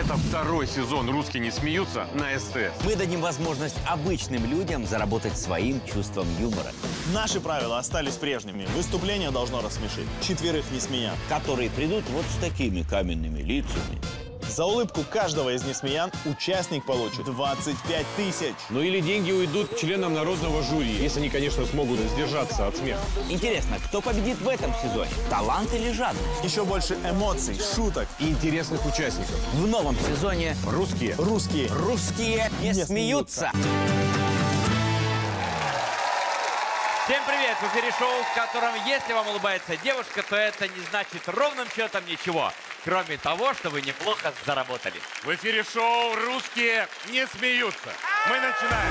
Это второй сезон «Русские не смеются» на СТС. Мы дадим возможность обычным людям заработать своим чувством юмора. Наши правила остались прежними. Выступление должно рассмешить 4 несмеян, Которые придут вот с такими каменными лицами. За улыбку каждого из несмеян участник получит 25 тысяч. Ну или деньги уйдут членам народного жюри, если они, конечно, смогут сдержаться от смеха. Интересно, кто победит в этом сезоне? Талант или жадность? Еще больше эмоций, шуток. И интересных участников. В новом сезоне Русские. Русские не смеются. Всем привет! В эфире шоу, в котором, если вам улыбается девушка, то это не значит ровным счетом ничего, кроме того, что вы неплохо заработали. В эфире шоу «Русские не смеются». Мы начинаем.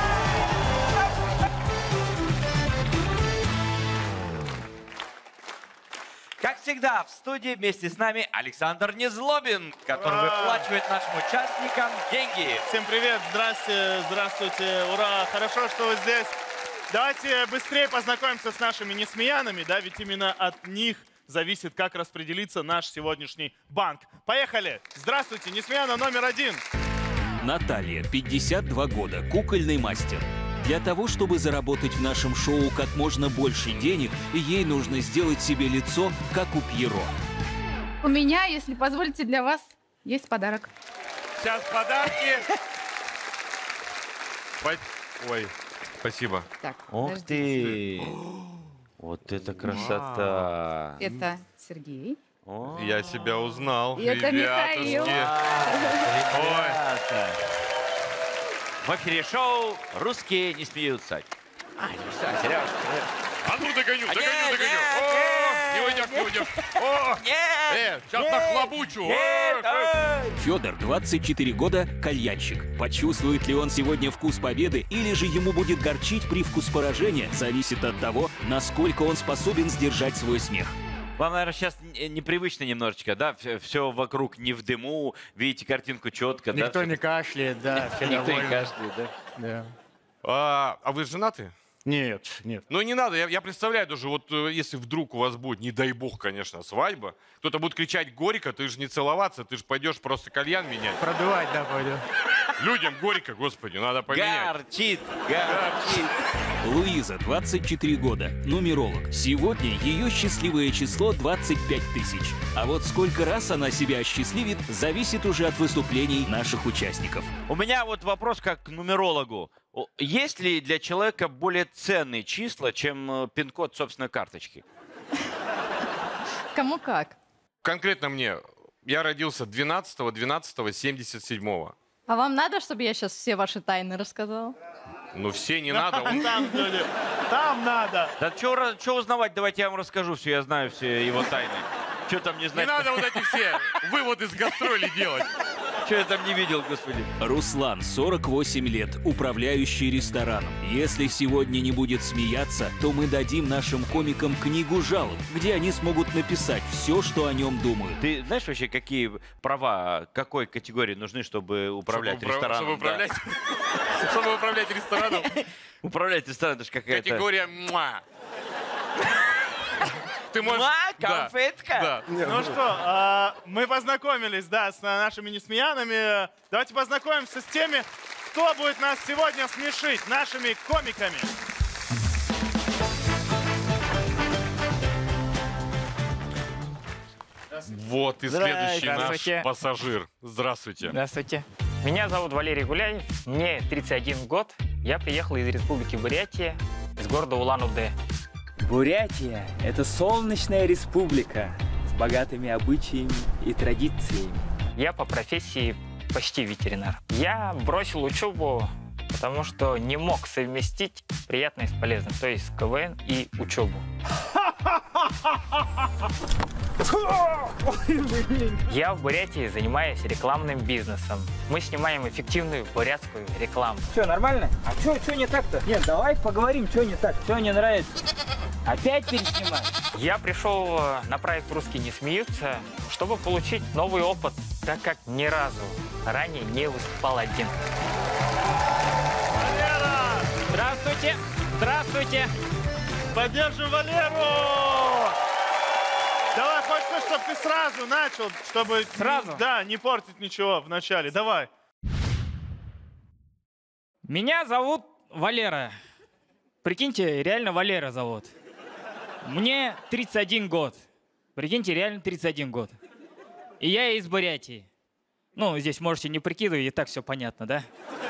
Как всегда, в студии вместе с нами Александр Незлобин, который выплачивает нашим участникам деньги. Всем привет, здрасте, здравствуйте, ура, хорошо, что вы здесь. Давайте быстрее познакомимся с нашими несмеянами, да, ведь именно от них зависит, как распределится наш сегодняшний банк. Поехали! Здравствуйте, несмеяна номер 1. Наталья, 52 года, кукольный мастер. Для того, чтобы заработать в нашем шоу как можно больше денег, ей нужно сделать себе лицо, как у Пьеро. У меня, если позволите, для вас есть подарок. Сейчас подарки. Ой, спасибо. Так, Ух подождите. ты! Вот это красота! Это Сергей. Я себя узнал. И это Михаил. Ой. В эфире шоу «Русские не смеются». Сереж. А ну догоню. Нет, О, не уйдешь. О, сейчас нахлобучу. Федор, 24 года, кальянщик. Почувствует ли он сегодня вкус победы или же ему будет горчить привкус поражения, зависит от того, насколько он способен сдержать свой смех. Вам, наверное, сейчас непривычно немножечко, да? Все вокруг не в дыму, видите картинку четко. Никто да? не кашляет, да, все Никто не довольны. кашляет, да? Да. А вы женаты? Нет, нет. Ну не надо, я представляю даже, вот если вдруг у вас будет, не дай бог, конечно, свадьба, кто-то будет кричать горько, ты же не целоваться, ты же пойдешь просто кальян менять. Продувать, да, пойду. Людям горько, господи, надо поменять. Горчит. Луиза, 24 года, нумеролог. Сегодня ее счастливое число 25 тысяч. А вот сколько раз она себя осчастливит, зависит уже от выступлений наших участников. У меня вот вопрос как к нумерологу. Есть ли для человека более ценные числа, чем пин-код собственной карточки? Кому как? Конкретно мне, я родился 12-12-77. А вам надо, чтобы я сейчас все ваши тайны рассказала? Ну все не надо. Там надо. Да что узнавать, давайте я вам расскажу все, я знаю все его тайны. Что там не Не знать? надо вот эти все выводы с гастролей делать. Что я там не видел, господи? Руслан, 48 лет, управляющий рестораном. Если сегодня не будет смеяться, то мы дадим нашим комикам книгу жалоб, где они смогут написать все, что о нем думают. Ты знаешь вообще, какие права, какой категории нужны, чтобы управлять рестораном? Чтобы управлять рестораном. Управлять рестораном, это же какая-то... Категория «муа». Ты можешь... Муа, Да, конфетка? да. Ну что, мы познакомились, да, с нашими несмеянами. Давайте познакомимся с теми, кто будет нас сегодня смешить, нашими комиками. Вот и следующий наш Здравствуйте. пассажир. Здравствуйте. Здравствуйте. Меня зовут Валерий Гуляев, мне 31 год. Я приехал из Республики Бурятия, из города Улан-Удэ. Бурятия – это солнечная республика с богатыми обычаями и традициями. Я по профессии почти ветеринар. Я бросил учебу, потому что не мог совместить приятное с полезным, то есть КВН и учебу. Я в Бурятии занимаюсь рекламным бизнесом. Мы снимаем эффективную бурятскую рекламу. Что, нормально? А что не так-то? Нет, давай поговорим, что не так, что не нравится. Опять переснимать? Я пришел на проект «Русские не смеются», чтобы получить новый опыт, так как ни разу ранее не выступал один. Валера! Здравствуйте! Здравствуйте! Поддержим Валеру! Давай, хочется, чтобы ты сразу начал, чтобы Сразу? Да, не портить ничего в начале. Давай. Меня зовут Валера. Прикиньте, реально Валера зовут. Мне 31 год. Прикиньте, реально 31 год. И я из Бурятии. Ну, здесь можете не прикидывать, и так все понятно, да?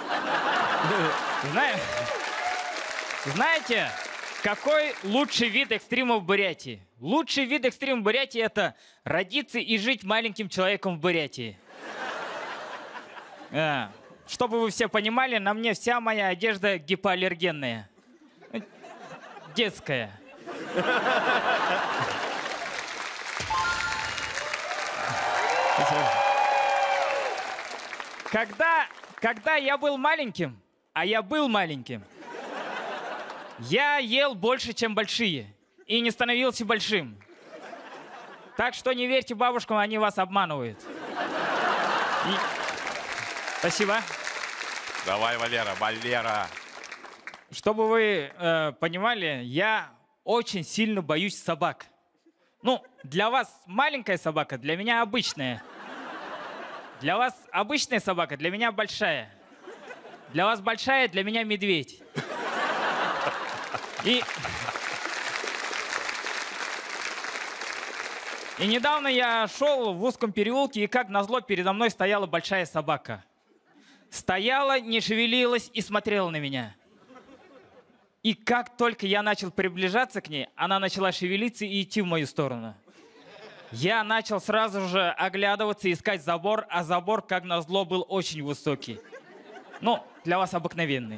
Знаете, какой лучший вид экстрима в Бурятии? Лучший вид экстрима в Бурятии — это родиться и жить маленьким человеком в Бурятии. Чтобы вы все понимали, на мне вся моя одежда гипоаллергенная. Детская. Когда я был маленьким, а я был маленьким, я ел больше, чем большие, и не становился большим. Так что не верьте бабушкам, они вас обманывают. Спасибо. Давай, Валера, Валера. Чтобы вы понимали, я очень сильно боюсь собак. Ну, для вас маленькая собака, для меня обычная. Для вас обычная собака, для меня большая. Для вас большая, для меня медведь. И недавно я шел в узком переулке, и как назло передо мной стояла большая собака. Стояла, не шевелилась и смотрела на меня. И как только я начал приближаться к ней, она начала шевелиться и идти в мою сторону. Я начал сразу же оглядываться и искать забор, а забор, как назло, был очень высокий. Ну, для вас обыкновенный.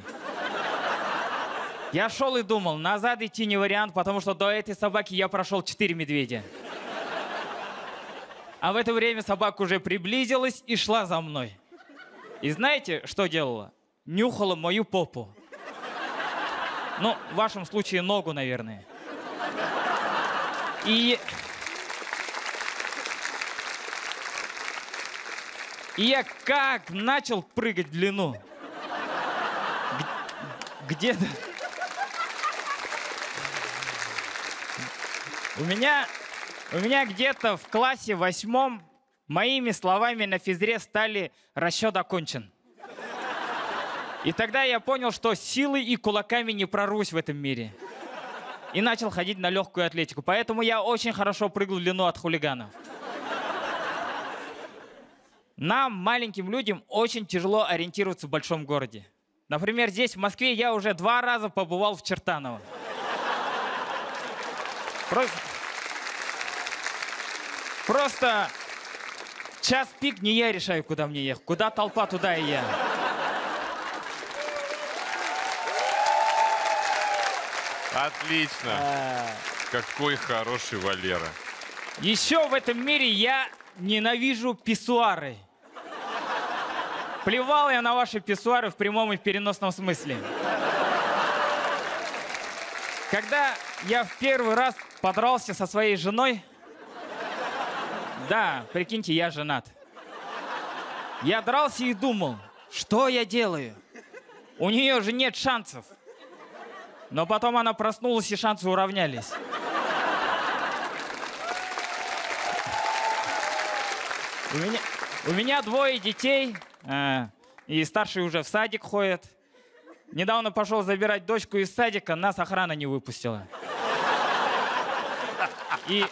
Я шел и думал, назад идти не вариант, потому что до этой собаки я прошел 4 медведя. А в это время собака уже приблизилась и шла за мной. И знаете, что делала? Нюхала мою попу. Ну, в вашем случае ногу, наверное. И я как начал прыгать в длину. Где-то... У меня где-то в классе 8 моими словами на физре стали «расчет окончен». И тогда я понял, что силой и кулаками не прорвусь в этом мире. И начал ходить на легкую атлетику. Поэтому я очень хорошо прыгал в длину от хулиганов. Нам, маленьким людям, очень тяжело ориентироваться в большом городе. Например, здесь, в Москве, я уже 2 раза побывал в Чертаново. Просто час пик не я решаю, куда мне ехать. Куда толпа, туда и я. Отлично. Какой хороший Валера. Еще в этом мире я ненавижу писсуары. Плевал я на ваши писсуары в прямом и переносном смысле. Когда я в первый раз подрался со своей женой, да, прикиньте, я женат. Я дрался и думал, что я делаю? У нее же нет шансов. Но потом она проснулась, и шансы уравнялись. У меня 2 детей, и старший уже в садик ходит. Недавно пошел забирать дочку из садика, нас охрана не выпустила. И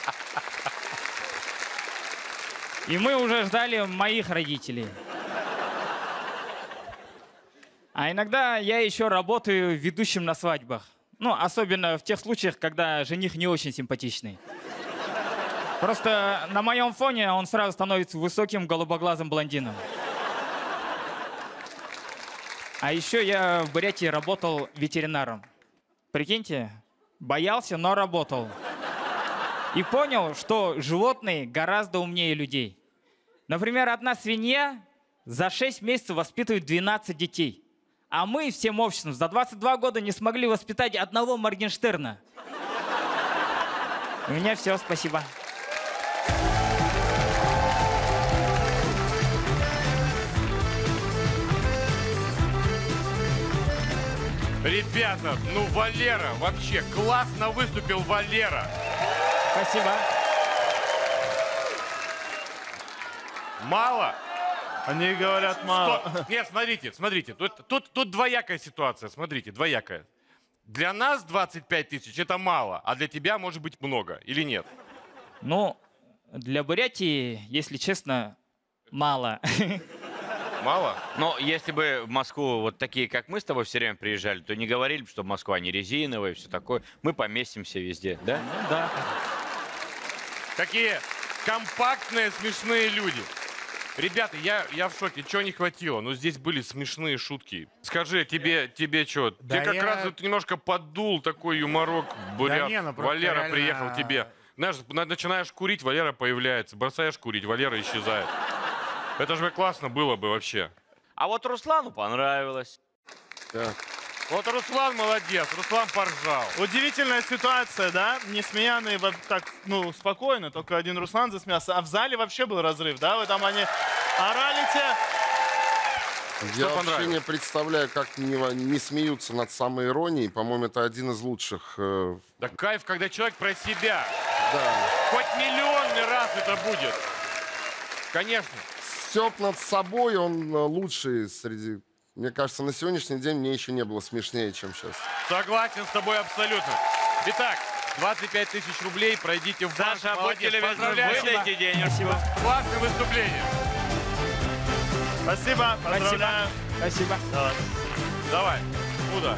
мы уже ждали моих родителей. А иногда я еще работаю ведущим на свадьбах. Ну, особенно в тех случаях, когда жених не очень симпатичный. Просто на моем фоне он сразу становится высоким голубоглазым блондином. А еще я в Бурятии работал ветеринаром. Прикиньте, боялся, но работал. И понял, что животные гораздо умнее людей. Например, одна свинья за 6 месяцев воспитывает 12 детей. А мы всем обществом за 22 года не смогли воспитать одного Моргенштерна. У меня все, спасибо. Ребята, ну Валера, вообще классно выступил Валера. Спасибо. Мало? Они говорят мало. Нет, смотрите. Тут двоякая ситуация, смотрите, двоякая. Для нас 25 тысяч это мало, а для тебя может быть много, или нет? Ну, для Бурятии, если честно, мало. Мало? Но если бы в Москву вот такие, как мы с тобой все время приезжали, то не говорили бы, что Москва не резиновая и все такое. Мы поместимся везде, да? Ну да. Какие компактные, смешные люди. Ребята, я в шоке. Чего не хватило? Ну, здесь были смешные шутки. Скажи, тебе что? Да Тебе как раз вот немножко поддул такой юморок, бурят. не, ну, просто Валера реально- приехал тебе. Знаешь, начинаешь курить, Валера появляется. Бросаешь курить, Валера исчезает. Это же классно было бы вообще. А вот Руслану понравилось. Вот Руслан молодец, Руслан поржал. Удивительная ситуация, да? Несмеяные так, ну, спокойно, только один Руслан засмеялся. А в зале вообще был разрыв, да? Вы там они орали те. Я вообще понравилось? не представляю, как не смеются над самоиронией. По-моему, это один из лучших. Да кайф, когда человек про себя. Да. Хоть миллионный раз это будет. Конечно. Стёб над собой, он лучший среди... Мне кажется, на сегодняшний день мне еще не было смешнее, чем сейчас. Согласен с тобой абсолютно. Итак, 25 тысяч рублей, пройдите в банк. Саша, Молодец, будьте любезны, поздравляю. выдайте денежку. Классное выступление. Спасибо, поздравляю. Спасибо. Давай, куда?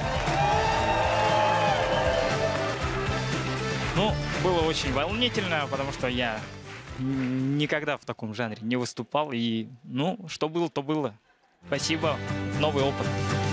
Ну, было очень волнительно, потому что я никогда в таком жанре не выступал. И, ну, что было, то было. Спасибо. Новый опыт.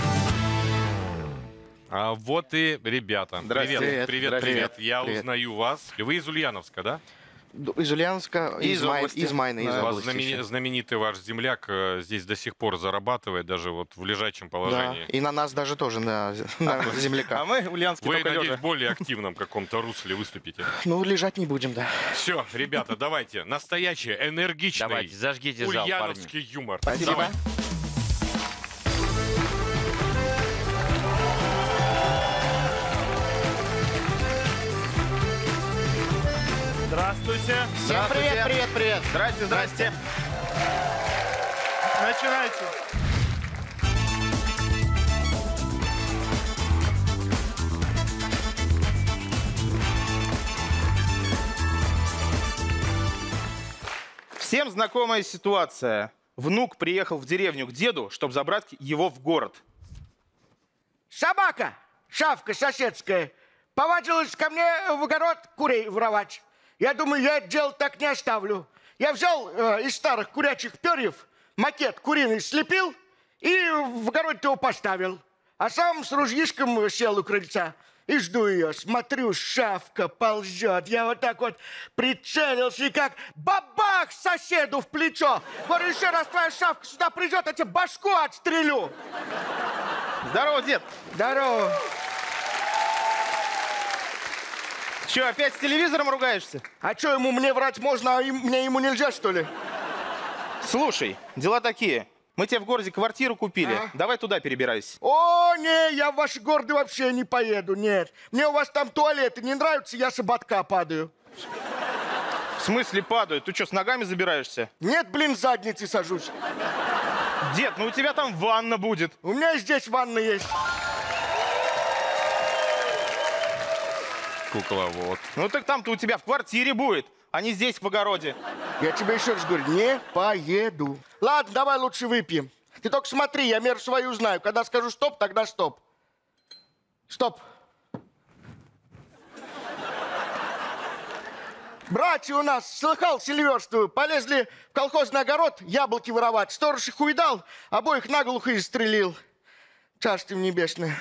А вот и ребята. Здравствуйте. Привет. Я Привет. узнаю вас. Вы из Ульяновска, да? Из Ульяновска, из Майна, из У вас области еще. знаменитый ваш земляк здесь до сих пор зарабатывает, даже вот в лежачем Да, положении. и на нас даже тоже, на земляка. А мы ульяновские Вы, только надеюсь, лежа. в более активном каком-то русле выступите. Ну, лежать не будем, да. Все, ребята, давайте. Настоящий, энергичный, Давайте, зажгите зал, парни. ульяновский юмор. Спасибо. Давай. Здравствуйте. Всем привет. Здрасте. Начинайте. Всем знакомая ситуация. Внук приехал в деревню к деду, чтобы забрать его в город. Собака, шавка соседская, повадилась ко мне в огород курей воровать. Я думаю, я это дело так не оставлю. Я взял из старых курячих перьев макет куриный слепил и в огород его поставил. А сам с ружьишком сел у крыльца и жду ее. Смотрю, шавка ползет. Я вот так вот прицелился и как бабах соседу в плечо. Говорю, еще раз твоя шавка сюда придет, я тебе башку отстрелю. Здорово, дед. Здорово. Че, опять с телевизором ругаешься? А что, ему мне врать можно, а мне ему нельзя, что ли? Слушай, дела такие. Мы тебе в городе квартиру купили. А? Давай туда перебирайся. О, не, я в ваши города вообще не поеду, нет. Мне у вас там туалеты не нравятся, я с ободка падаю. В смысле падают? Ты что, с ногами забираешься? Нет, блин, задницей сажусь. Дед, ну у тебя там ванна будет. У меня и здесь ванна есть. Кукловод. Ну так там-то у тебя в квартире будет, а не здесь, в огороде. Я тебе еще раз говорю, не поеду. Ладно, давай лучше выпьем. Ты только смотри, я меру свою знаю. Когда скажу стоп, тогда стоп. Стоп. Братья у нас, слыхал, селиверствую, полезли в колхозный огород яблоки воровать. Сторож их увидал, обоих наглухо и застрелил. Царствие небесное.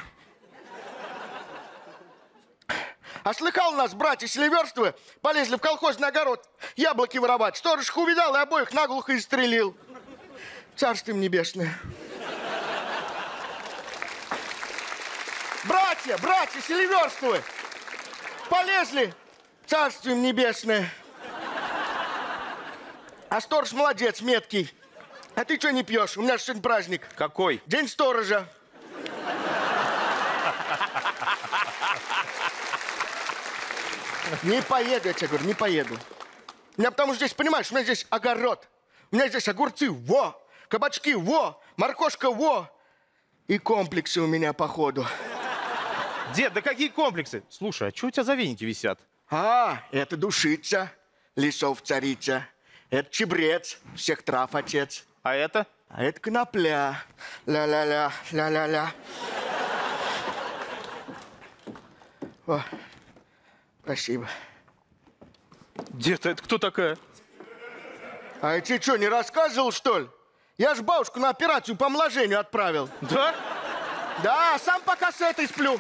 А слыхал у нас, братья селиверствую, полезли в колхозный огород яблоки воровать. Сторож их увидал и обоих наглухо и застрелил. Царствие небесное. Братья селиверствую, полезли. Царствие небесное. А сторож молодец, меткий. А ты что не пьешь? У меня же сегодня праздник. Какой? День сторожа. Не поеду, я тебе говорю, не поеду. У меня потому что здесь, понимаешь, у меня здесь огород. У меня здесь огурцы, во! Кабачки, во! Моркошка, во! И комплексы у меня, походу. Дед, да какие комплексы? Слушай, а что у тебя за веники висят? А, это душица, лесов царица. Это чебрец, всех трав отец. А это? А это конопля. Ля-ля-ля, ля-ля-ля. О, спасибо. Дед, а это кто такая? А я тебе что, не рассказывал, что ли? Я ж бабушку на операцию по омоложению отправил. Да? Да, сам пока с этой сплю.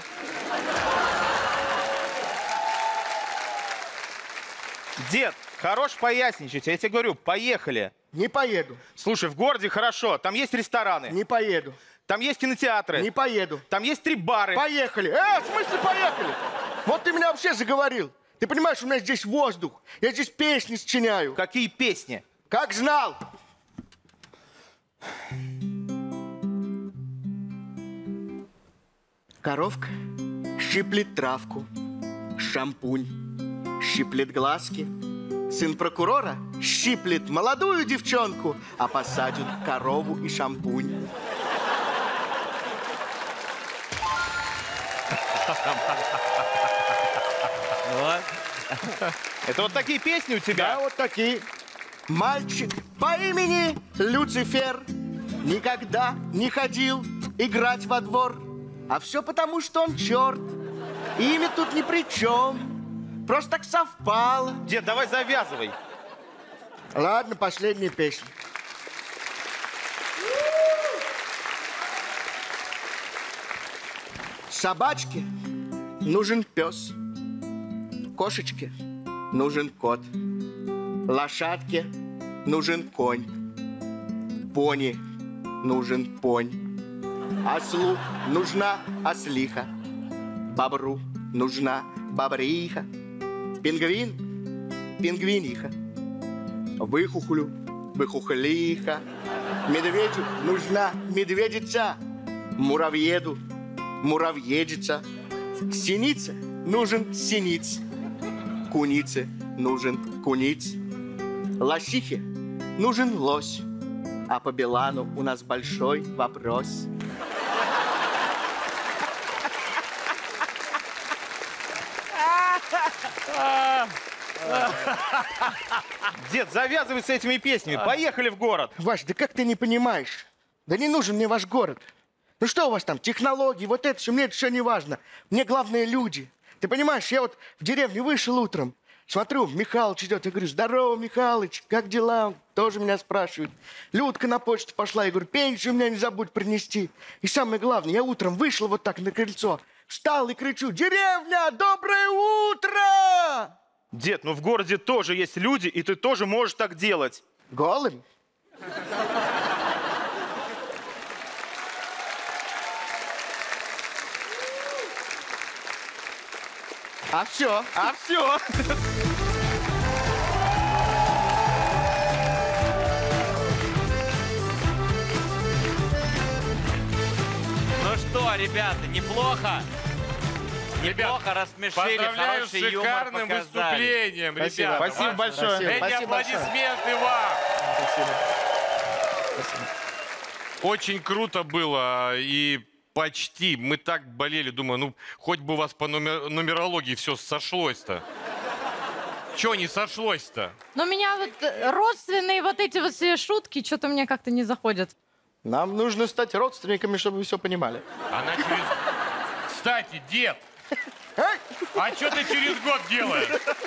Дед, хорош поясничать. Я тебе говорю, поехали. Не поеду. Слушай, в городе хорошо. Там есть рестораны. Не поеду. Там есть кинотеатры. Не поеду. Там есть 3 бары. Поехали. В смысле поехали? Вот ты меня вообще заговорил. Ты понимаешь, у меня здесь воздух. Я здесь песни сочиняю. Какие песни? Как знал. Коровка щиплет травку, шампунь, щиплет глазки. Сын прокурора щиплет молодую девчонку, а посадят корову и шампунь. Это вот такие песни у тебя? Да, вот такие. Мальчик по имени Люцифер никогда не ходил играть во двор. А все потому, что он черт. Имя тут ни при чем. Просто так совпало. Дед, давай завязывай. Ладно, последняя песня. Собачке нужен пес. Кошечке нужен кот. Лошадке нужен конь. Пони нужен понь. Ослу нужна ослиха. Бобру нужна бобриха. Пингвин — пингвиниха. Выхухолю — выхухолиха. Медведю нужна медведица. Муравьеду — муравьедица. Синице нужен синиц. Кунице нужен куниц. Лосихе нужен лось. А по Билану у нас большой вопрос. Дед, завязывай с этими песнями. Поехали в город. Вась, да как ты не понимаешь? Да не нужен мне ваш город. Ну что у вас там, технологии, вот это все, мне это все не важно. Мне главное люди. Ты понимаешь, я вот в деревню вышел утром, смотрю, Михалыч идет, я говорю: здорово, Михалыч, как дела? Он тоже меня спрашивает. Людка на почту пошла, я говорю: пенсию меня не забудь принести. И самое главное, я утром вышел вот так на крыльцо, встал и кричу: деревня, доброе утро! Дед, ну в городе тоже есть люди, и ты тоже можешь так делать. Голым? А все. А все. Ну что, ребята, неплохо? Неплохо рассмешили, Поздравляю с хороший юмор шикарным показали. выступлением, Спасибо. ребята. Спасибо большое. Спасибо. Эти Спасибо аплодисменты вам. Спасибо. Спасибо. Очень круто было, и почти. Мы так болели, думаю, ну, хоть бы у вас по нумерологии все сошлось-то. Чего не сошлось-то? Но меня вот родственные вот эти вот все шутки что-то мне как-то не заходят. Нам нужно стать родственниками, чтобы вы все понимали. Она через... Кстати, дед, а что ты через год делаешь?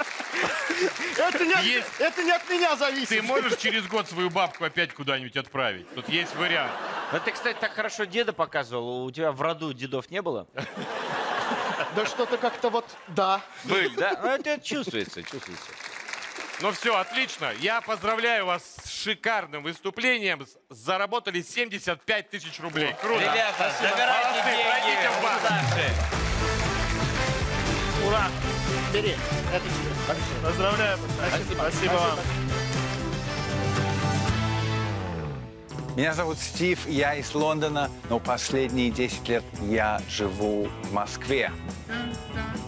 Это не от меня зависит. Ты можешь через год свою бабку опять куда-нибудь отправить? Тут есть вариант. Ну ты, кстати, так хорошо деда показывал. У тебя в роду дедов не было? Да что-то как-то вот, да. Были, да? Ну это чувствуется, чувствуется. Ну все, отлично. Я поздравляю вас с шикарным выступлением. Заработали 75 тысяч рублей. Круто. Ребята, забирайте Молодцы, деньги пройдите в у банк. Саши. Ура! Бери. Это тебе. Поздравляю. Спасибо вам. Меня зовут Стив, я из Лондона, но последние 10 лет я живу в Москве.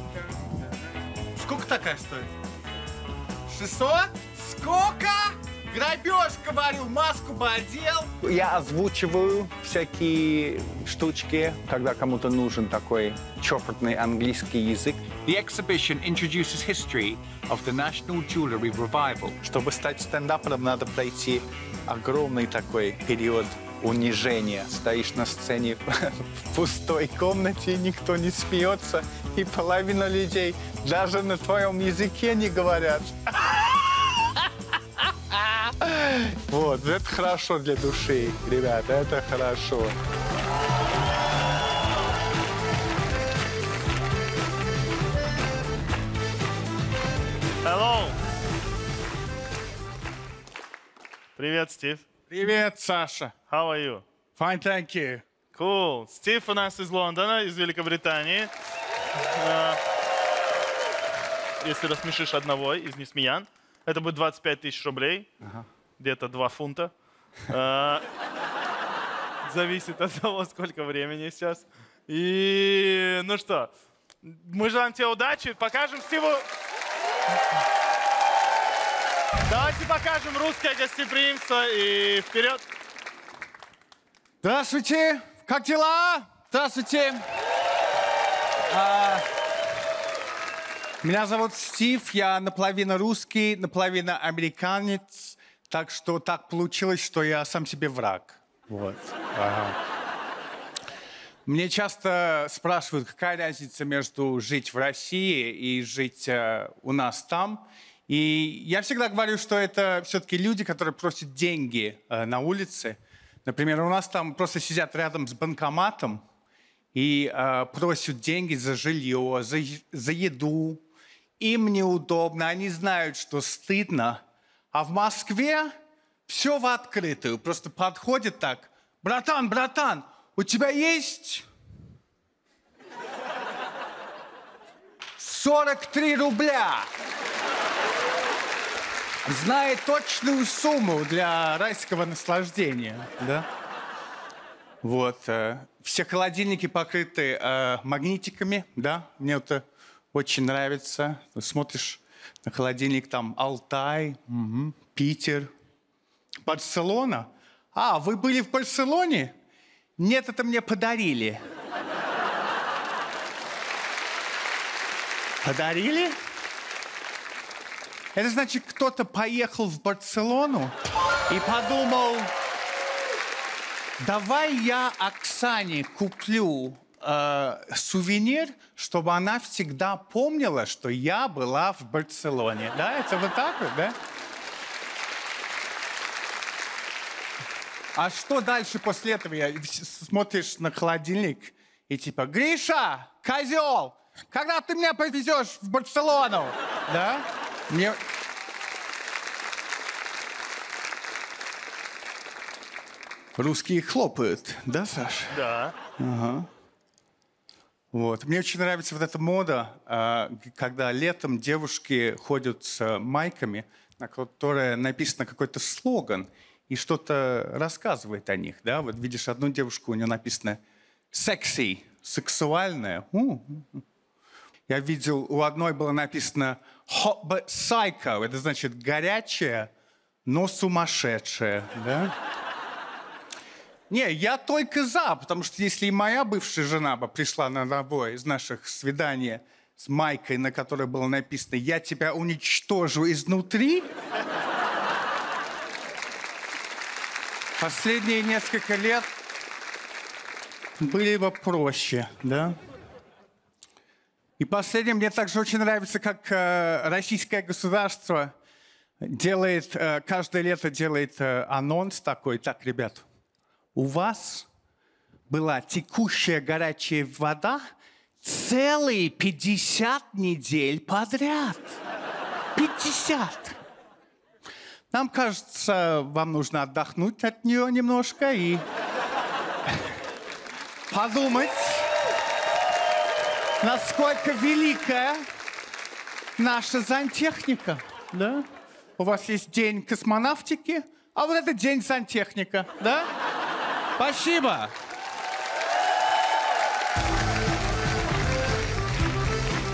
Сколько такая стоит? 600? Сколько? грабеж, говорю, маску бы одел. Я озвучиваю всякие штучки, когда кому-то нужен такой чопортный английский язык. The exhibition introduces history of the National Jewellery Revival. Чтобы стать стендапером, надо пройти огромный такой период унижения. Стоишь на сцене в пустой комнате, никто не смеется, и половина людей даже на твоем языке не говорят. Вот, это хорошо для души, ребята, это хорошо. Hello. Привет, Стив. Привет, Саша. How are you? Fine, thank you. Cool. Стив у нас из Лондона, из Великобритании. Если рассмешишь одного из несмеян, это будет 25 тысяч рублей. Где-то 2 фунта. Зависит от того, сколько времени сейчас. И ну что, мы желаем тебе удачи. Покажем Стиву... Давайте покажем русское гостеприимство и вперед. Здравствуйте, как дела? Здравствуйте. Меня зовут Стив, я наполовину русский, наполовину американец, так что так получилось, что я сам себе враг. Вот. Мне часто спрашивают, какая разница между жить в России и жить у нас там. И я всегда говорю, что это все-таки люди, которые просят деньги на улице. Например, у нас там просто сидят рядом с банкоматом и просят деньги за жилье, за еду. Им неудобно, они знают, что стыдно. А в Москве все в открытую. Просто подходит так. Братан, братан, у тебя есть 43 рубля. Знает точную сумму для райского наслаждения. Да? Вот. Все холодильники покрыты магнитиками. Да? Мне это очень нравится. Ты смотришь на холодильник, там Алтай, Питер, Барселона. А, вы были в Барселоне? Нет, это мне подарили. Подарили? Это значит, кто-то поехал в Барселону и подумал, давай я Оксане куплю сувенир, чтобы она всегда помнила, что я была в Барселоне. Да, это вот так вот, да? А что дальше после этого? Смотришь на холодильник и типа, Гриша, козел, когда ты меня повезешь в Барселону? Да? Мне... Русские хлопают, да, Саш? Да. Ага. Вот. Мне очень нравится вот эта мода, когда летом девушки ходят с майками, на которой написано какой-то слоган, и что-то рассказывает о них, да? Вот видишь одну девушку, у нее написано «секси», «сексуальная». Я видел, у одной было написано «hot but psycho», это значит «горячая, но сумасшедшая», да? Не, я только за, потому что если и моя бывшая жена бы пришла на одно из наших свиданий с майкой, на которой было написано «я тебя уничтожу изнутри», последние несколько лет были бы проще, да? И последнее, мне также очень нравится, как российское государство делает, каждое лето делает анонс такой. Так, ребят, у вас была текущая горячая вода целые 50 недель подряд. 50. Нам кажется, вам нужно отдохнуть от нее немножко и подумать, насколько великая наша сантехника. Да? У вас есть день космонавтики, а вот это день сантехника. Да? Спасибо.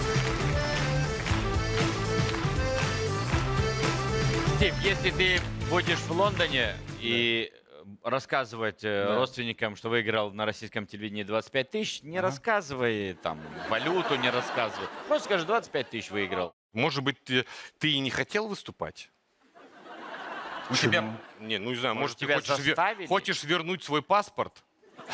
Стив, если ты будешь в Лондоне и рассказывать родственникам, что выиграл на российском телевидении 25 тысяч, не рассказывай там валюту, не рассказывай. Просто скажи, 25 тысяч выиграл. Может быть, ты и не хотел выступать? Тебя, не, ну не знаю, может, ты тебя хочешь, хочешь вернуть свой паспорт?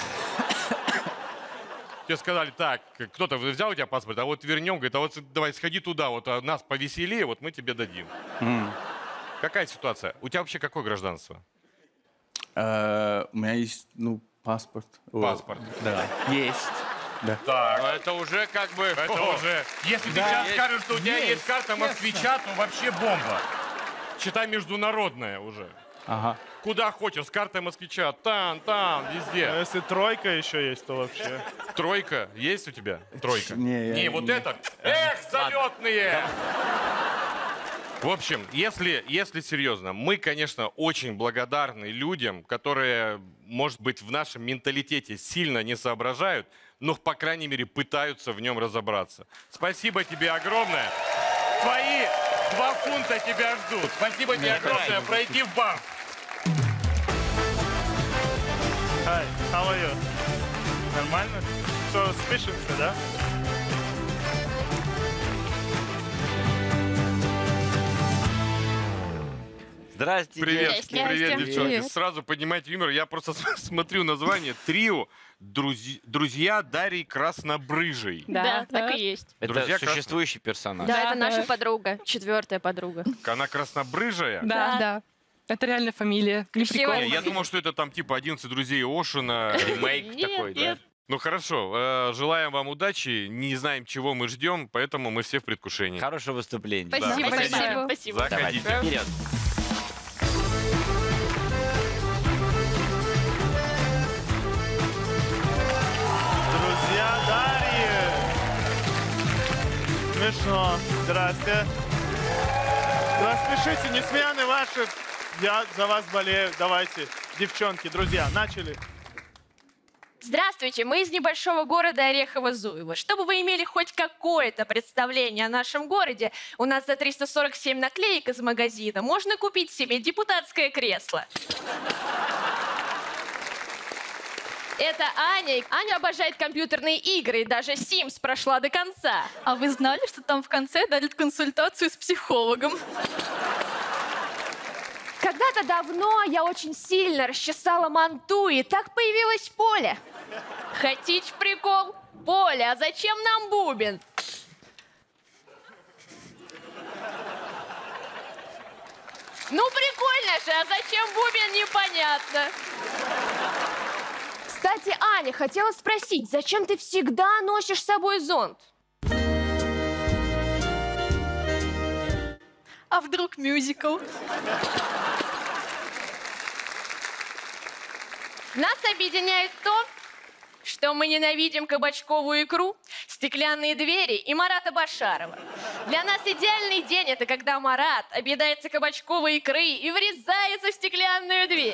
Тебе сказали, так, кто-то взял у тебя паспорт, а вот вернем, говорит, а вот давай сходи туда, вот а нас повеселее, вот мы тебе дадим. Какая ситуация? У тебя вообще какое гражданство? У меня есть, паспорт. Паспорт? Да. Есть. Да. Так. Но это уже как бы... Это уже... Если ты сейчас скажешь, что у тебя есть карта москвича, то вообще бомба. Считай, международная уже. Ага. Куда хочешь, с картой москвича. Там, везде. А если тройка еще есть, то вообще. Тройка? Есть у тебя? Тройка? Не, вот это. Эх, залетные! В общем, если серьезно, мы, конечно, очень благодарны людям, которые, может быть, в нашем менталитете сильно не соображают, но, по крайней мере, пытаются в нем разобраться. Спасибо тебе огромное. Твои 2 фунта тебя ждут. Спасибо тебе огромное. Пройти в банк. Hi, how are you? Нормально? Что, спишемся, да? Здрасте, Привет, девочки. привет, девчонки. Привет. Сразу поднимайте юмор. Я просто смотрю название. Трио «Друзья Дарьи Краснобрыжей». Да, так и есть. Это Друзья существующий персонаж. Да, это наша подруга, 4-я подруга. Она краснобрыжая? Да. Это реально фамилия. Не прикол. Не, я думал, что это там типа 11 друзей Оушена. Ремейк такой, да? Ну хорошо, желаем вам удачи, не знаем, чего мы ждем, поэтому мы все в предвкушении. Хорошего выступления. Спасибо, Да, спасибо. Спасибо. Заходите. Давайте, вперед. Друзья Дарьи! Смешно. Здрасте. Распишите, несмеяны ваши. Я за вас болею. Давайте, девчонки, друзья, начали. Здравствуйте, мы из небольшого города Орехово-Зуево. Чтобы вы имели хоть какое-то представление о нашем городе, у нас за 347 наклеек из магазина можно купить себе депутатское кресло. Это Аня. Аня обожает компьютерные игры и даже Sims прошла до конца. А вы знали, что там в конце дарят консультацию с психологом? Когда-то давно я очень сильно расчесала манту, и так появилось поле. Хотите прикол? Поле, а зачем нам бубен? Ну, прикольно же, а зачем бубен, непонятно. Кстати, Аня, хотела спросить, зачем ты всегда носишь с собой зонт? А вдруг мюзикл? Нас объединяет то, что мы ненавидим кабачковую икру, стеклянные двери и Марата Башарова. Для нас идеальный день – это когда Марат объедается кабачковой икры и врезается в стеклянную дверь.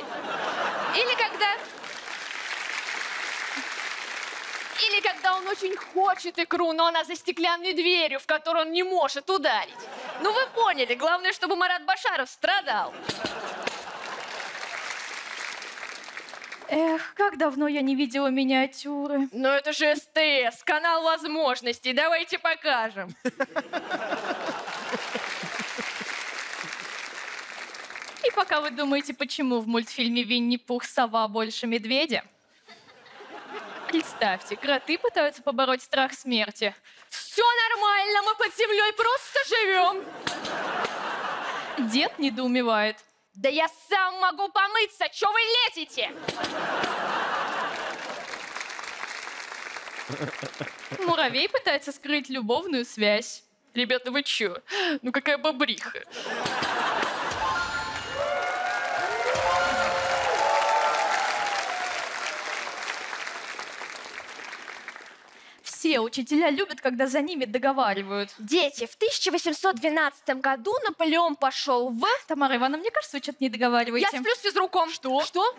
Или когда он очень хочет икру, но она за стеклянной дверью, в которую он не может ударить. Ну вы поняли, главное, чтобы Марат Башаров страдал. Эх, как давно я не видела миниатюры. Ну это же СТС, канал возможностей, давайте покажем. И пока вы думаете, почему в мультфильме «Винни-Пух» сова больше медведя, представьте, кроты пытаются побороть страх смерти. Все нормально, мы под землей просто живем. Дед недоумевает. Да я сам могу помыться, что вы лезете? Муравей пытается скрыть любовную связь. Ребята, вы чё? Ну какая бобриха. Все учителя любят, когда за ними договаривают. Дети, в 1812 году Наполеон пошел в... Тамара Ивановна, мне кажется, вы что-то не договариваете. Я сплю с физруком. Что? Что?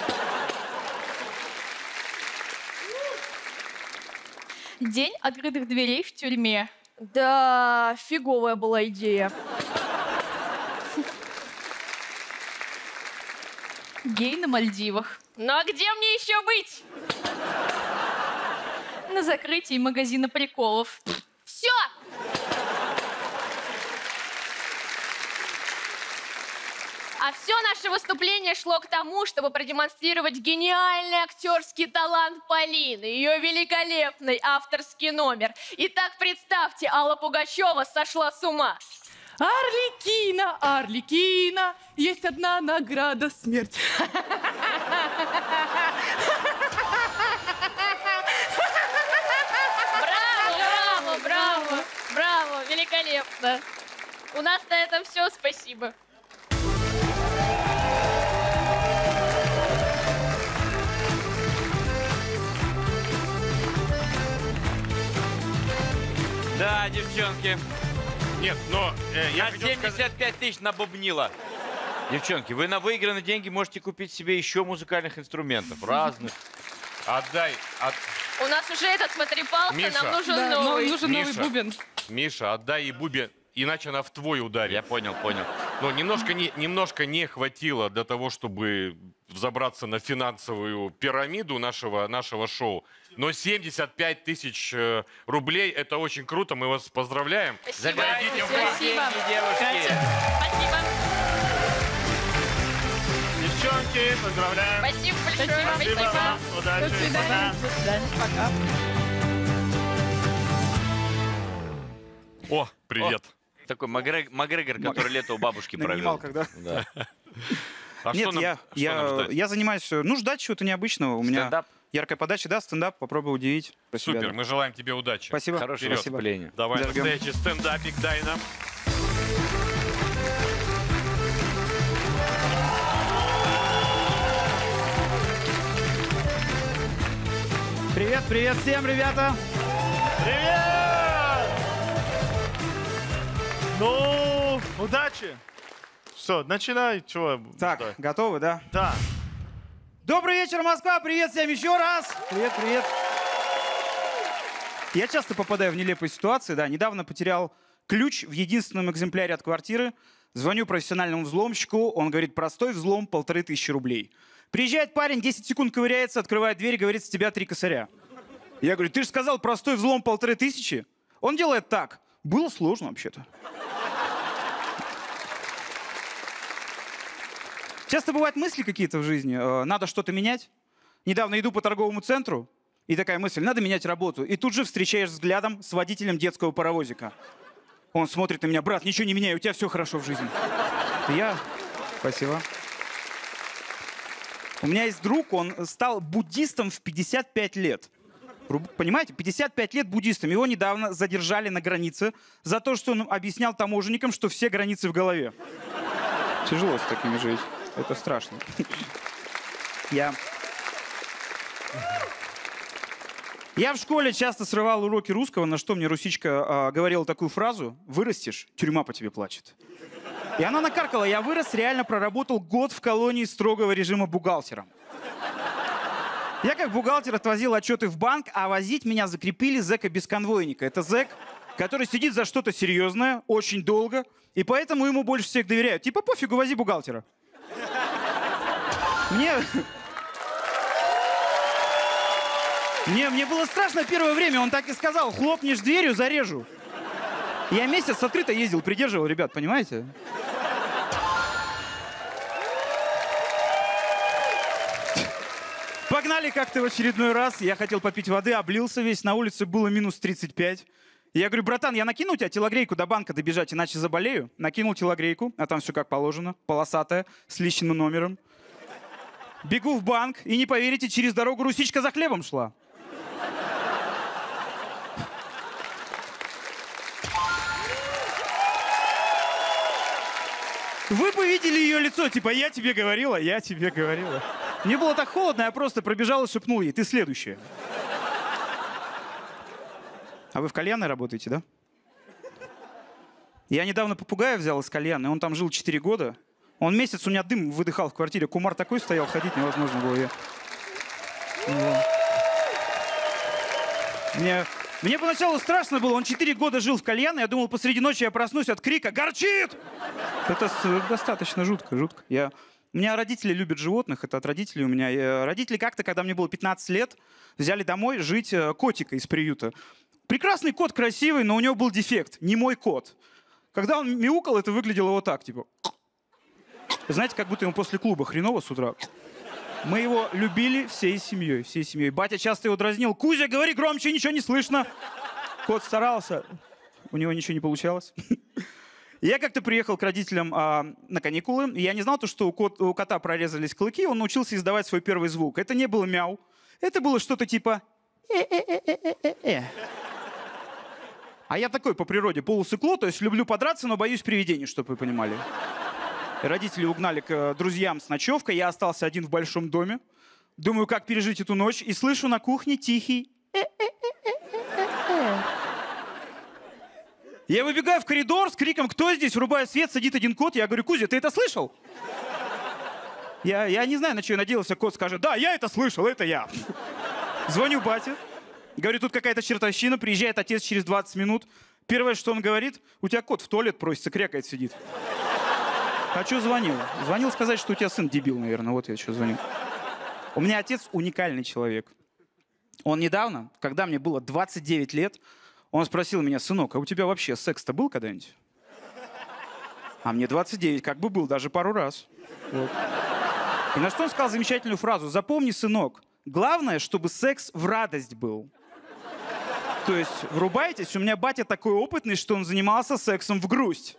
День открытых дверей в тюрьме. Да, фиговая была идея. Гей на Мальдивах. Ну а где мне еще быть? На закрытии магазина приколов. Все! А все наше выступление шло к тому, чтобы продемонстрировать гениальный актерский талант Полины, ее великолепный авторский номер. Итак, представьте, Алла Пугачева сошла с ума. Арлекино, Арлекино, есть одна награда — смерть. Браво, браво, браво, браво, великолепно. У нас на этом все, спасибо. Да, девчонки. Нет, но я на 75 тысяч набубнила. Девчонки, вы на выигранные деньги можете купить себе еще музыкальных инструментов, разных. Отдай. У нас уже этот потрепался, Миша. нам нужен Да, новый. нам нужен новый бубен. Миша, отдай ей бубен, иначе она в твой ударит. Я понял. Но немножко не хватило для того, чтобы взобраться на финансовую пирамиду нашего шоу. Но 75 тысяч рублей — это очень круто, мы вас поздравляем. Забирайте Спасибо. деньги, девушки. Спасибо. Девчонки, поздравляем. Спасибо большое. Спасибо вам. Удачи. До свидания. До свидания. Пока. О, привет. Такой Макгрегор, который лето у бабушки На провел. минималках, да? Да. А Нет, что нам ждать? я занимаюсь, ждать чего-то необычного. У меня Стендап? яркая подача, да, стендап, попробую удивить. про себя, Супер, да. мы желаем тебе удачи. Спасибо. Хорошего Спасибо. выступления. Давай Зажгем. настоящий стендапик дай нам. Привет, привет всем, ребята. Привет! Ну, удачи. Все, начинай. Чего? Так, ждать? готовы, да? Да. Добрый вечер, Москва! Привет всем еще раз! Привет, привет! Я часто попадаю в нелепые ситуации, да. Недавно потерял ключ в единственном экземпляре от квартиры. Звоню профессиональному взломщику, он говорит, простой взлом, 1500 рублей. Приезжает парень, 10 секунд ковыряется, открывает дверь и говорит, с тебя 3 косаря. Я говорю, ты же сказал, простой взлом 1500. Он делает так. Было сложно вообще-то. Часто бывают мысли какие-то в жизни, надо что-то менять. Недавно иду по торговому центру, и такая мысль, надо менять работу. И тут же встречаешь взглядом с водителем детского паровозика. Он смотрит на меня, брат, ничего не меняй, у тебя все хорошо в жизни. Спасибо. У меня есть друг, он стал буддистом в 55 лет. Понимаете, 55 лет буддистом. Его недавно задержали на границе за то, что он объяснял таможенникам, что все границы в голове. Тяжело с такими жить. Это страшно. Я в школе часто срывал уроки русского, на что мне русичка говорила такую фразу: «Вырастешь, тюрьма по тебе плачет». И она накаркала. Я вырос, реально проработал год в колонии строгого режима бухгалтером. Я как бухгалтер отвозил отчеты в банк, а возить меня закрепили зэка-бесконвойника. Это зэк, который сидит за что-то серьезное, очень долго, и поэтому ему больше всех доверяют. Типа пофигу, вози бухгалтера. Мне было страшно первое время, он так и сказал, хлопнешь дверью, зарежу. Я месяц открыто ездил, придерживал ребят, понимаете? Погнали как-то в очередной раз, я хотел попить воды, облился весь, на улице было минус 35. Я говорю, братан, я накину у тебя телогрейку до банка добежать, иначе заболею. Накинул телогрейку, а там все как положено, полосатая, с личным номером. Бегу в банк, и не поверите, через дорогу русичка за хлебом шла. Вы бы видели ее лицо, типа, я тебе говорила, я тебе говорила. Мне было так холодно, я просто пробежал и шепнул ей, ты следующая. А вы в кальянной работаете, да? Я недавно попугая взял из кальянной, он там жил 4 года. Он месяц у меня дым выдыхал в квартире. Кумар такой стоял, ходить невозможно было. Мне поначалу страшно было, он 4 года жил в кальянной, я думал, посреди ночи я проснусь от крика «Горчит!». Это достаточно жутко. Я У меня родители любят животных, это от родителей у меня. Родители как-то, когда мне было 15 лет, взяли домой жить котика из приюта. Прекрасный кот, красивый, но у него был дефект. Не мой кот. Когда он мяукал, это выглядело вот так, типа. Знаете, как будто ему после клуба хреново с утра. Мы его любили всей семьей, всей семьей. Батя часто его дразнил. Кузя, говори громче, ничего не слышно. Кот старался. У него ничего не получалось. Я как-то приехал к родителям на каникулы. И я не знал, что у кота прорезались клыки. Он научился издавать свой первый звук. Это не было мяу. Это было что-то типа... А я такой по природе полусыкло, то есть люблю подраться, но боюсь привидений, чтобы вы понимали. Родители угнали к друзьям с ночевкой, я остался один в большом доме. Думаю, как пережить эту ночь, и слышу на кухне тихий... Я выбегаю в коридор с криком «Кто здесь?», врубаю свет, сидит один кот. Я говорю: Кузя, ты это слышал? Я не знаю, на что я надеялся. Кот скажет: да, я это слышал, это я. Звоню бате. Говорю, тут какая-то чертовщина. Приезжает отец через 20 минут. Первое, что он говорит: у тебя кот в туалет просится, крякает, сидит. А что звонил? Звонил сказать, что у тебя сын дебил, наверное. Вот я что звонил. У меня отец уникальный человек. Он недавно, когда мне было 29 лет, он спросил меня: сынок, а у тебя вообще секс-то был когда-нибудь? А мне 29, как бы был, даже пару раз. Вот. И на что он сказал замечательную фразу: запомни, сынок, главное, чтобы секс в радость был. То есть, врубайтесь, у меня батя такой опытный, что он занимался сексом в грусть.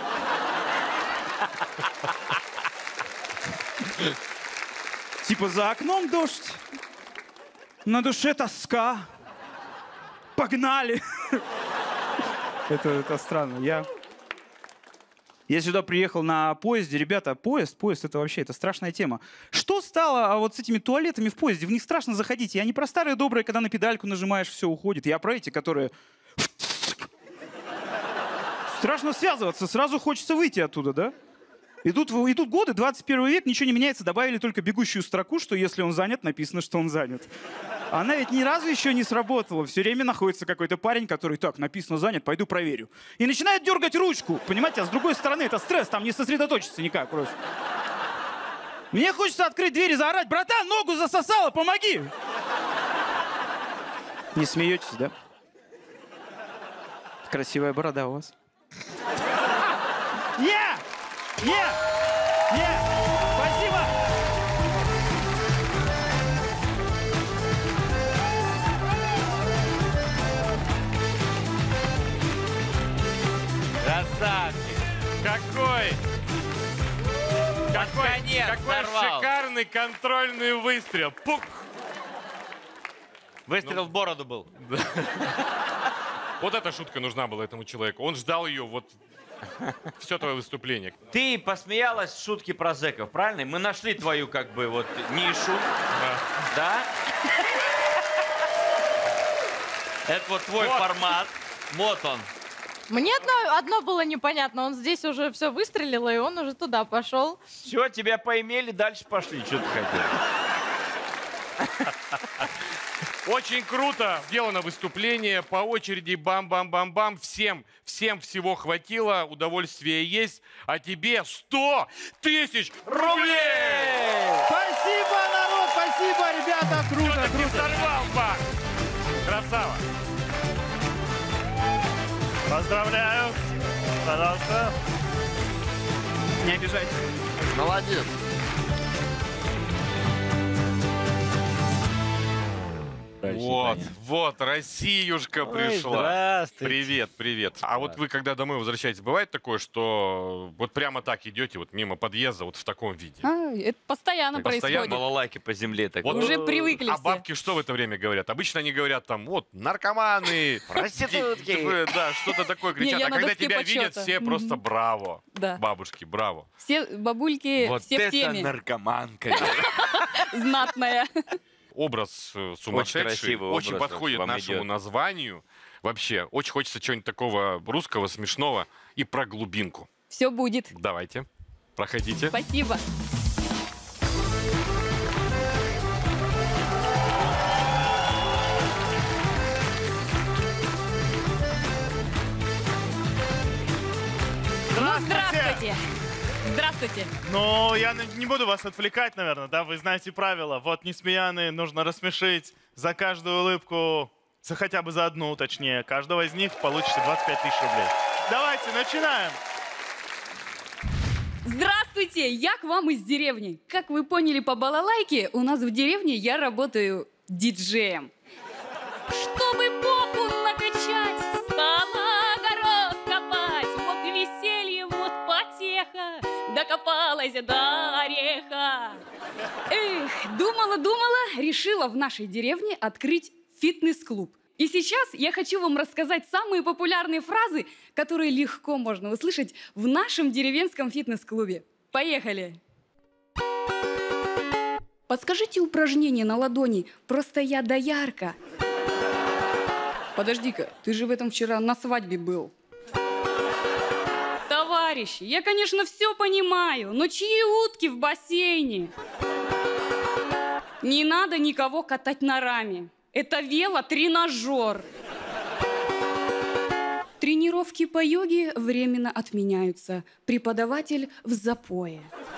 Типа за окном дождь, на душе тоска. Погнали! Это странно. Я сюда приехал на поезде. Ребята, поезд это вообще это страшная тема. Что стало вот с этими туалетами в поезде? В них страшно заходить. Я не про старые добрые, когда на педальку нажимаешь, все уходит. Я про эти, которые... Страшно связываться, сразу хочется выйти оттуда, да? И тут годы, 21 век, ничего не меняется. Добавили только бегущую строку, что если он занят, написано, что он занят. Она ведь ни разу еще не сработала. Все время находится какой-то парень, который: так, написано занят, пойду проверю. И начинает дергать ручку. Понимаете, а с другой стороны это стресс, там не сосредоточиться никак просто. Мне хочется открыть дверь и заорать: братан, ногу засосало, помоги! Не смеетесь, да? Красивая борода у вас. Спасибо! Красавчик! Какой Взорвал. шикарный контрольный выстрел. Пук! Выстрел в бороду был. Вот эта шутка нужна была этому человеку. Он ждал ее вот все твое выступление. Ты посмеялась с шутки про зэков, правильно? Мы нашли твою, как бы, вот, нишу. Да? Это вот твой формат. Вот он. Мне одно было непонятно. Он здесь уже все выстрелил, и он уже туда пошел. Все, тебя поимели, дальше пошли. Что ты хотел? Очень круто сделано выступление. По очереди бам-бам-бам-бам. Всем всего хватило. Удовольствие есть. А тебе 100 000 рублей! Спасибо, народ! Спасибо, ребята! Круто, Все-таки сорвал банк! Красава! Поздравляю. Пожалуйста. Не обижайтесь. Молодец. Вот, Россиюшка пришла. Здравствуйте. Привет. А вот вы, когда домой возвращаетесь, бывает такое, что вот прямо так идете вот мимо подъезда вот в таком виде? Это постоянно происходит. Балалайки по земле. Так. Вот, Уже привыкли А все. бабки что в это время говорят? Обычно они говорят там: вот, наркоманы, проститутки. Да, что-то такое кричат. я А на когда доске тебя почета. видят, все просто браво. Да. Бабушки, браво. Все бабульки, Вот все в это теме. наркоманка. Знатная. Образ сумасшедший, красивый очень образ подходит вам нашему идет. названию. Вообще, очень хочется чего-нибудь такого русского, смешного и про глубинку. Все будет. Давайте, проходите. Спасибо. Здравствуйте. Здравствуйте. Здравствуйте. Ну, я не буду вас отвлекать, наверное, да? Вы знаете правила. Вот Несмеяны нужно рассмешить за каждую улыбку, хотя бы за одну, точнее. Каждого из них получите 25 тысяч рублей. Давайте, начинаем. Здравствуйте, я к вам из деревни. Как вы поняли по балалайке, у нас в деревне я работаю диджеем. Чтобы попу накачать, стала огород копать. Вот веселье, вот потеха, докопалась до ореха. Эх, думала, решила в нашей деревне открыть фитнес-клуб. И сейчас я хочу вам рассказать самые популярные фразы, которые легко можно услышать в нашем деревенском фитнес-клубе. Поехали! Подскажите упражнение на ладони, просто я доярка. Подожди-ка, ты же в этом вчера на свадьбе был. Товарищи, я, конечно, все понимаю, но чьи утки в бассейне? Не надо никого катать на раме. Это велотренажер. Тренировки по йоге временно отменяются. Преподаватель в запое.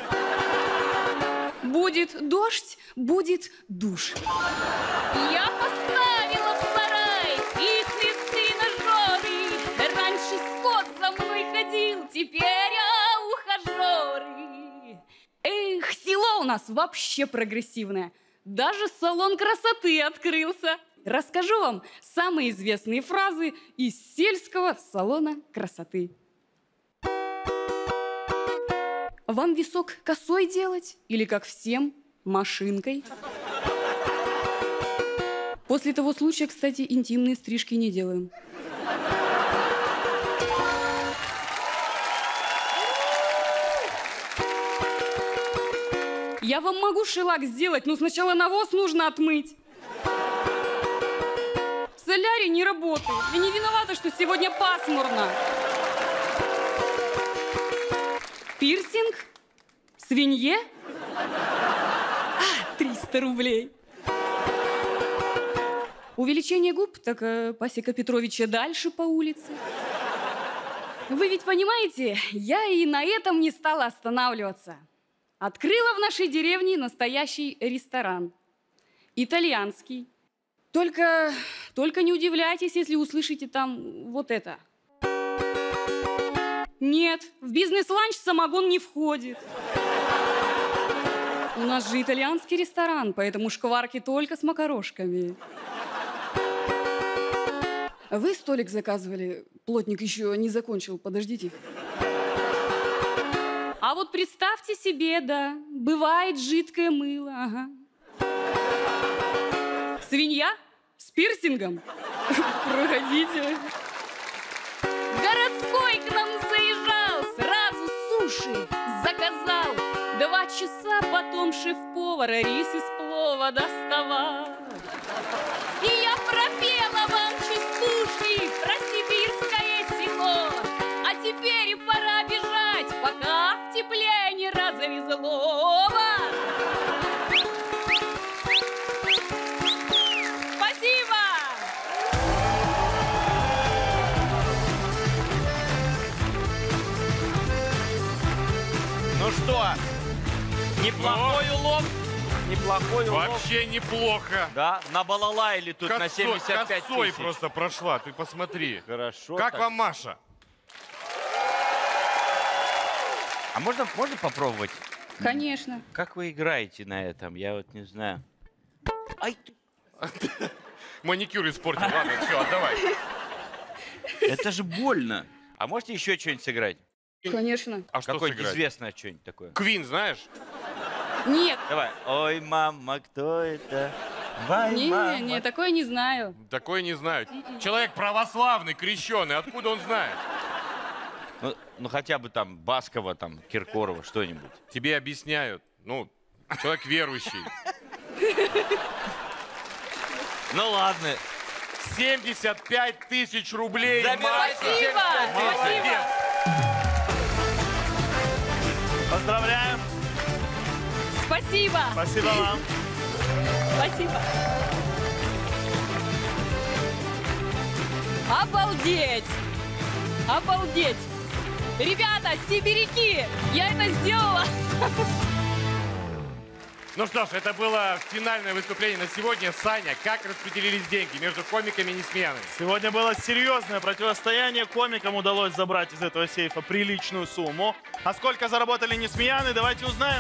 Будет дождь, будет душ. Я поставила в сарай фитнес-тренажеры. Раньше скот за мной ходил, теперь я ухажеры. Эх, село у нас вообще прогрессивное. Даже салон красоты открылся. Расскажу вам самые известные фразы из сельского салона красоты. Вам висок косой делать? Или, как всем, машинкой? После того случая, кстати, интимные стрижки не делаем. Я вам могу шелак сделать, но сначала навоз нужно отмыть. Солярий не работает. Я не виновата, что сегодня пасмурно. Пирсинг? Свинье? 300 рублей. Увеличение губ? Так Пасека Петровича дальше по улице. Вы ведь понимаете, я и на этом не стала останавливаться. Открыла в нашей деревне настоящий ресторан. Итальянский. Только не удивляйтесь, если услышите там вот это. Нет, в бизнес-ланч самогон не входит. У нас же итальянский ресторан, поэтому шкварки только с макарошками. Вы столик заказывали? Плотник еще не закончил, подождите. А вот представьте себе, да, бывает жидкое мыло, ага. Свинья с пирсингом? Проходите. Городской к нам заезжал, сразу суши заказал. 2 часа потом шеф-повара рис из плова доставал. И я пропела вам частушки про сибирское село. А теперь и пора бежать, пока в тепле не развезло. Спасибо! Ну что, неплохой улов? Неплохой улов. Вообще неплохо. Да, на балалайли тут на 75 косой тысяч. просто прошла, ты посмотри. Хорошо. Как так. вам Маша? А можно попробовать? Конечно. Как вы играете на этом? Я вот не знаю. Ай! Маникюр испортил. Ладно, все, отдавай. Это же больно. А можете еще что-нибудь сыграть? Конечно. А что Какое-нибудь сыграть? известное что-нибудь такое? Квин, знаешь? Нет. Давай. Ой, мама, кто это? Вай, мама. Не, такое не знаю. Такое не знаю. Человек православный, крещеный, откуда он знает? Ну, хотя бы там Баскова, там, Киркорова, что-нибудь. Тебе объясняют. Ну, человек верующий. Ну, ладно. 75 тысяч рублей. Спасибо! Молодец. Поздравляем. Спасибо! Спасибо вам. Спасибо. Обалдеть! Обалдеть! Ребята, сибиряки, я это сделала. Ну что ж, это было финальное выступление на сегодня. Саня, как распределились деньги между комиками и несмеянами? Сегодня было серьезное противостояние. Комикам удалось забрать из этого сейфа приличную сумму. А сколько заработали несмеяны, давайте узнаем.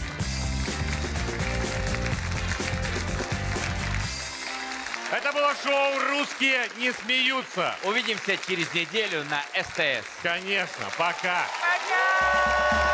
Это было шоу «Русские не смеются». Увидимся через неделю на СТС. Конечно, пока. Пока!